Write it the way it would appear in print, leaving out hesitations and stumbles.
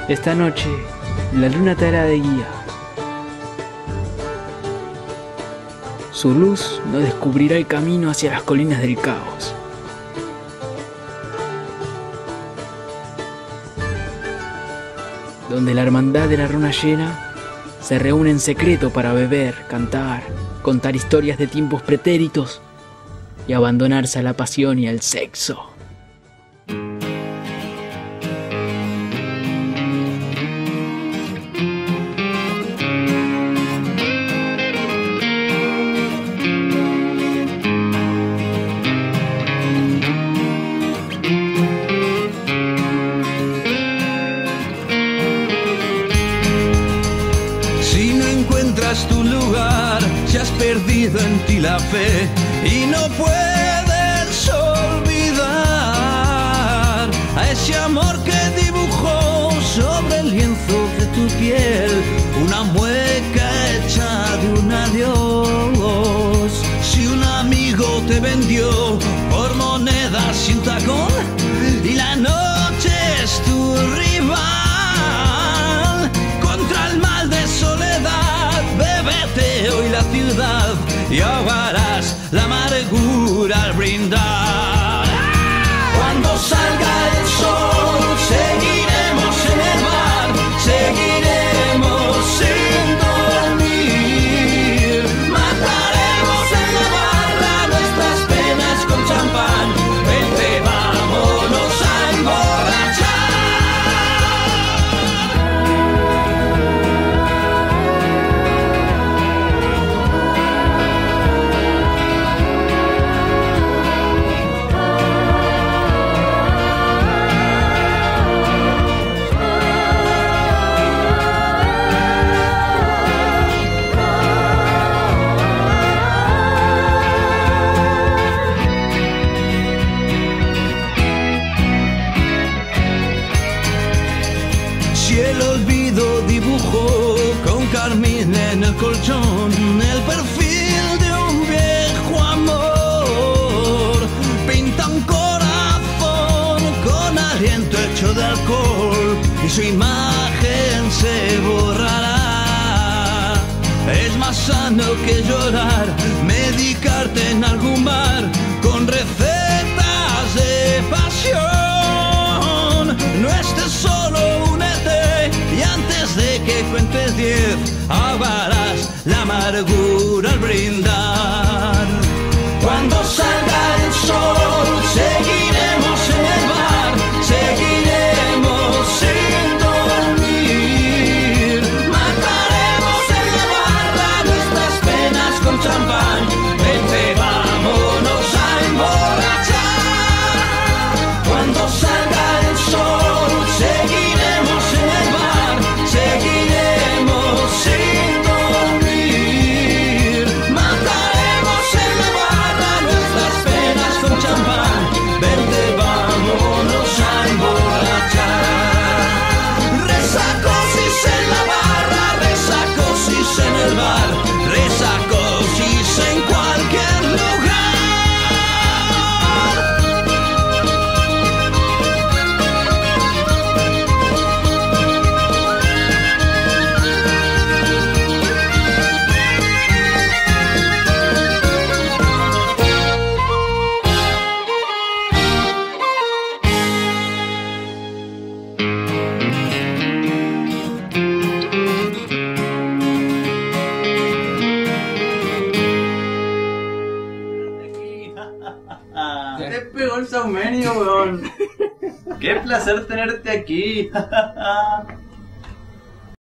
Esta noche, la luna te hará de guía. Su luz nos descubrirá el camino hacia las colinas del caos. Donde la hermandad de la luna llena se reúne en secreto para beber, cantar, contar historias de tiempos pretéritos y abandonarse a la pasión y al sexo. Si no encuentras tu lugar, si has perdido en ti la fe y no puedes olvidar a ese amor que dibujó sobre el lienzo de tu piel una mueca hecha de un adiós. Si un amigo te vendió por monedas y un tacón y la noche es tu rival contra el mal de soledad, bébete hoy la ciudad y ahogarás la amargura al brindar. Cuando salga el sol seguiremos en el bar, seguiremos sin dormir, mataremos en la barra nuestras penas con champán. Vente, vámonos a emborrachar. Si el olvido dibujó con carmín en el colchón el perfil de un viejo amor, pinta un corazón con aliento hecho de alcohol y su imagen se borrará. Es más sano que llorar, medicarte en algún bar con recetas de pasión. No estés solo, únete y antes de que cuentes 10 ahogarás la amargura al brindar. Cuando salga el sol seguiremos en el bar, seguiremos sin dormir, mataremos en la barra nuestras penas con champán. Vente, vámonos a emborrachar. Cuando salga el sol seguiremos en el bar, seguiremos sin dormir, mataremos en la barra nuestras penas con champán. Vente, vámonos a emborrachar. Resacosis en la barra, resacosis en el bar, resacosis en cualquier lugar. ¿Qué te pegó el saumenio, weón? Qué placer tenerte aquí.